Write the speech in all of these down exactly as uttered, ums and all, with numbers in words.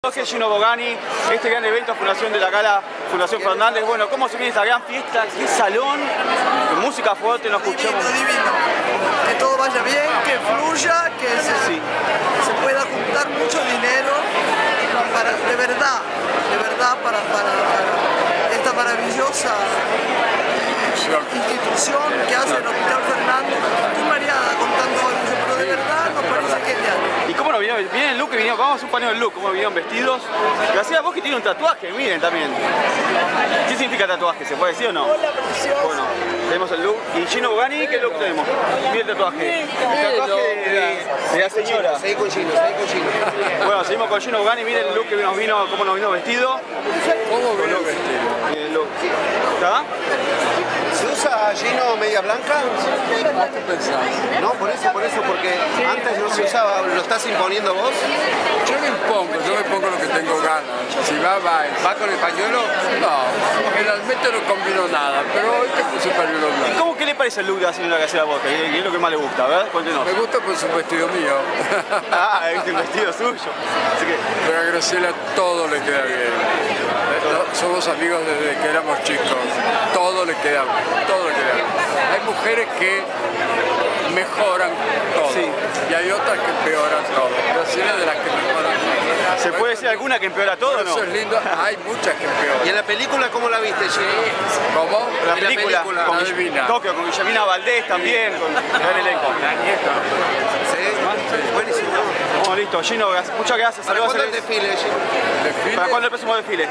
Jorge Gino Bogani, este gran evento, Fundación de la Cala, Fundación Fernández. Bueno, ¿cómo se viene esta gran fiesta? ¿Qué salón? Música fuerte, nos escuchamos. Divino, divino. Que todo vaya bien, que fluya, que se, Sí. se pueda juntar mucho dinero para, de verdad, de verdad, para, para, para esta maravillosa institución que hace el Hospital Fernández. Estoy mareada contando algo, pero de verdad nos parece genial. ¿Y cómo nos vinieron? Vienen el look que vinieron, vamos a hacer un paneo del look, cómo vinieron vestidos. Gracias a vos que tiene un tatuaje, miren también. ¿Qué significa tatuaje? ¿Se puede decir o no? Hola, preciosa. Bueno, tenemos el look. ¿Y Gino Bogani qué look tenemos? Mira el tatuaje. El tatuaje de, de la señora. Seguí con Gino, seguí con Gino. Bueno, seguimos con Gino Bogani, miren el look que nos vino, cómo nos vino vestido. ¿Cómo vino vestido? Miren el look. ¿Está? ¿Se usa Gino media blanca? ¿Qué pensás? No, por eso, por eso, porque antes no se usaba, ¿lo estás imponiendo vos? Yo me impongo, yo me pongo lo que tengo ganas. Si va, va. ¿Va con el pañuelo? No, generalmente no combino nada, pero hoy te puse pañuelo ¿Y blanco. cómo, qué le parece el look de la señora Graciela Boca? ¿Qué es lo que más le gusta? A ver, cuéntenos. Me gusta pues un vestido mío. Ah, es el vestido suyo. Así que, Pero a Graciela todo le queda bien. No, somos amigos desde que éramos chicos. Todo le queda bien, todo le queda bien. Hay mujeres que mejoran todo Sí. y hay otras que empeoran todo. Graciela es de las que mejoran todo. ¿se puede decir alguna que empeora todo o no? Eso es lindo, hay muchas que empeoran. ¿Y en la película cómo la viste, Gino? ¿Cómo? La en la película, película, con la Guille- Divina. Tokio, con Guillermina Valdés también, con gran elenco. Sí, buenísimo. Bueno, listo, Gino, gracias- muchas gracias. ¿Para Saludos cuándo a el la- desfile, Gino? Desfile, ¿Para cuándo el próximo desfile?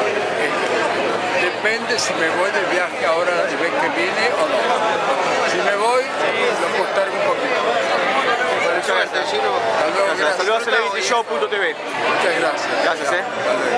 depende si me voy de viaje ahora el mes que viene o no. Si me voy, lo postergo un poquito. Muchas gracias. Gino. Hasta luego, Gracias. gracias. Saludos a celebrity show punto t v. Muchas gracias. Gracias, eh. Hasta luego.